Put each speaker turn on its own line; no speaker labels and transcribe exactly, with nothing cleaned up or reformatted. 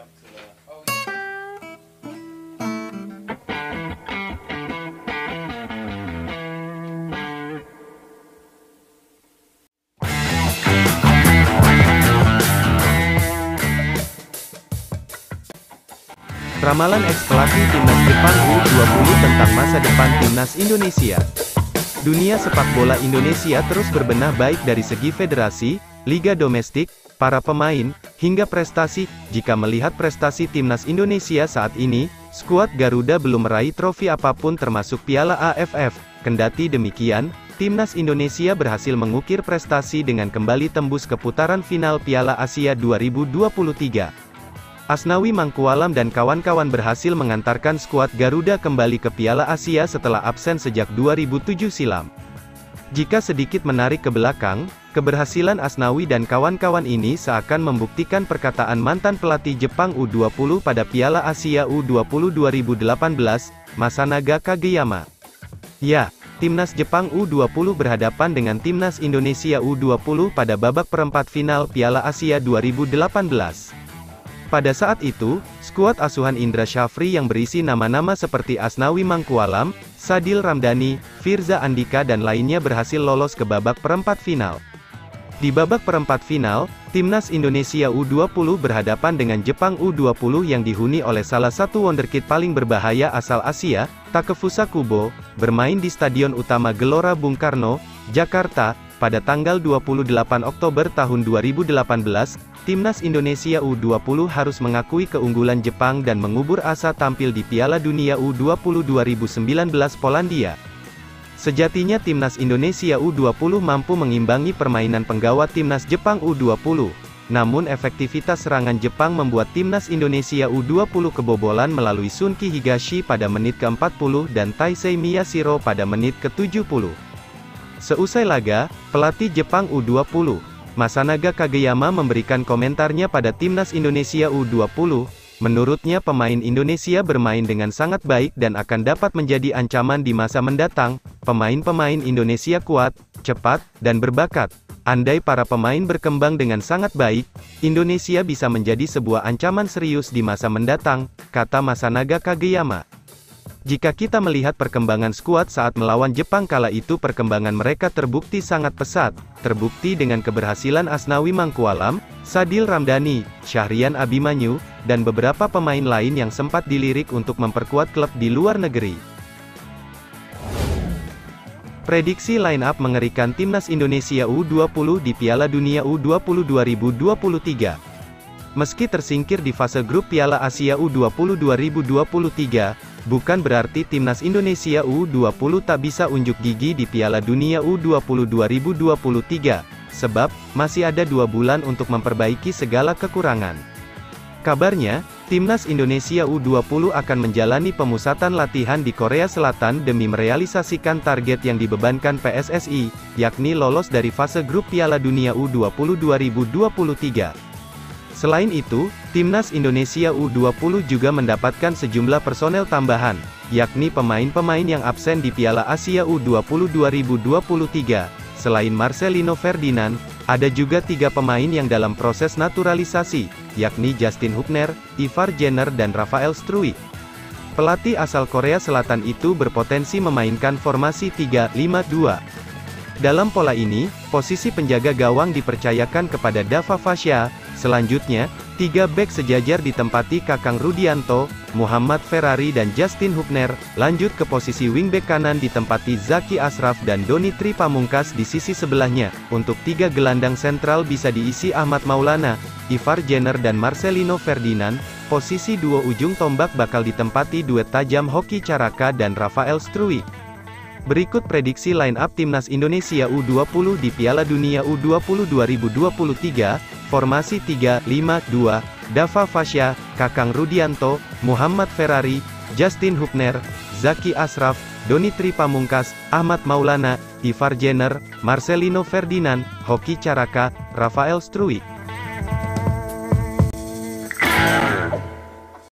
Ramalan ex-pelatih timnas Jepang U dua puluh tentang masa depan timnas Indonesia. Dunia sepak bola Indonesia terus berbenah baik dari segi federasi, liga domestik, para pemain, hingga prestasi. Jika melihat prestasi timnas Indonesia saat ini, skuad Garuda belum meraih trofi apapun termasuk Piala A F F. Kendati demikian, timnas Indonesia berhasil mengukir prestasi dengan kembali tembus ke putaran final Piala Asia dua ribu dua puluh tiga. Asnawi Mangkualam dan kawan-kawan berhasil mengantarkan skuad Garuda kembali ke Piala Asia setelah absen sejak dua ribu tujuh silam. Jika sedikit menarik ke belakang, keberhasilan Asnawi dan kawan-kawan ini seakan membuktikan perkataan mantan pelatih Jepang U dua puluh pada Piala Asia U dua puluh dua ribu delapan belas, Masanaga Kageyama. Ya, timnas Jepang U dua puluh berhadapan dengan timnas Indonesia U dua puluh pada babak perempat final Piala Asia dua ribu delapan belas. Pada saat itu, skuad asuhan Indra Syafri yang berisi nama-nama seperti Asnawi Mangkualam, Sadil Ramdhani, Firza Andika dan lainnya berhasil lolos ke babak perempat final. Di babak perempat final, timnas Indonesia U dua puluh berhadapan dengan Jepang U dua puluh yang dihuni oleh salah satu wonderkid paling berbahaya asal Asia, Takefusa Kubo, bermain di Stadion Utama Gelora Bung Karno, Jakarta, pada tanggal dua puluh delapan Oktober tahun dua ribu delapan belas, timnas Indonesia U dua puluh harus mengakui keunggulan Jepang dan mengubur asa tampil di Piala Dunia U dua puluh dua ribu sembilan belas Polandia. Sejatinya timnas Indonesia U dua puluh mampu mengimbangi permainan penggawat timnas Jepang U dua puluh. Namun efektivitas serangan Jepang membuat timnas Indonesia U dua puluh kebobolan melalui Shunki Higashi pada menit ke empat puluh dan Taisei Miyashiro pada menit ke tujuh puluh. Seusai laga, pelatih Jepang U dua puluh, Masanaga Kageyama memberikan komentarnya pada timnas Indonesia U dua puluh. Menurutnya pemain Indonesia bermain dengan sangat baik dan akan dapat menjadi ancaman di masa mendatang. Pemain-pemain Indonesia kuat, cepat, dan berbakat. Andai para pemain berkembang dengan sangat baik, Indonesia bisa menjadi sebuah ancaman serius di masa mendatang, kata Masanaga Kageyama. Jika kita melihat perkembangan skuad saat melawan Jepang kala itu, perkembangan mereka terbukti sangat pesat, terbukti dengan keberhasilan Asnawi Mangkualam, Sadil Ramdhani, Syahrian Abimanyu, dan beberapa pemain lain yang sempat dilirik untuk memperkuat klub di luar negeri. Prediksi line-up mengerikan timnas Indonesia U dua puluh di Piala Dunia U dua puluh dua ribu dua puluh tiga. Meski tersingkir di fase grup Piala Asia U dua puluh dua ribu dua puluh tiga, bukan berarti timnas Indonesia U dua puluh tak bisa unjuk gigi di Piala Dunia U dua puluh dua ribu dua puluh tiga, sebab masih ada dua bulan untuk memperbaiki segala kekurangan. Kabarnya, timnas Indonesia U dua puluh akan menjalani pemusatan latihan di Korea Selatan demi merealisasikan target yang dibebankan P S S I, yakni lolos dari fase grup Piala Dunia U dua puluh dua ribu dua puluh tiga. Selain itu, timnas Indonesia U dua puluh juga mendapatkan sejumlah personel tambahan, yakni pemain-pemain yang absen di Piala Asia U dua puluh dua ribu dua puluh tiga. Selain Marcelino Ferdinand, ada juga tiga pemain yang dalam proses naturalisasi, yakni Justin Hubner, Ivar Jenner dan Rafael Struijk. Pelatih asal Korea Selatan itu berpotensi memainkan formasi tiga lima dua. Dalam pola ini, posisi penjaga gawang dipercayakan kepada Dava Fasya. Selanjutnya, tiga bek sejajar ditempati Kakang Rudianto, Muhammad Ferrari dan Justin Hubner. Lanjut ke posisi wingback kanan ditempati Zaki Ashraf dan Doni Tri Pamungkas di sisi sebelahnya. Untuk tiga gelandang sentral bisa diisi Ahmad Maulana, Ivar Jenner dan Marcelino Ferdinand. Posisi dua ujung tombak bakal ditempati duet tajam Hoki Caraka dan Rafael Struijk. Berikut prediksi line-up timnas Indonesia U dua puluh di Piala Dunia U dua puluh dua ribu dua puluh tiga, formasi tiga lima dua, Dava Fasya, Kakang Rudianto, Muhammad Ferrari, Justin Hubner, Zaki Ashraf, Doni Tri Pamungkas, Ahmad Maulana, Ivar Jenner, Marcelino Ferdinand, Hoki Caraka, Rafael Struijk.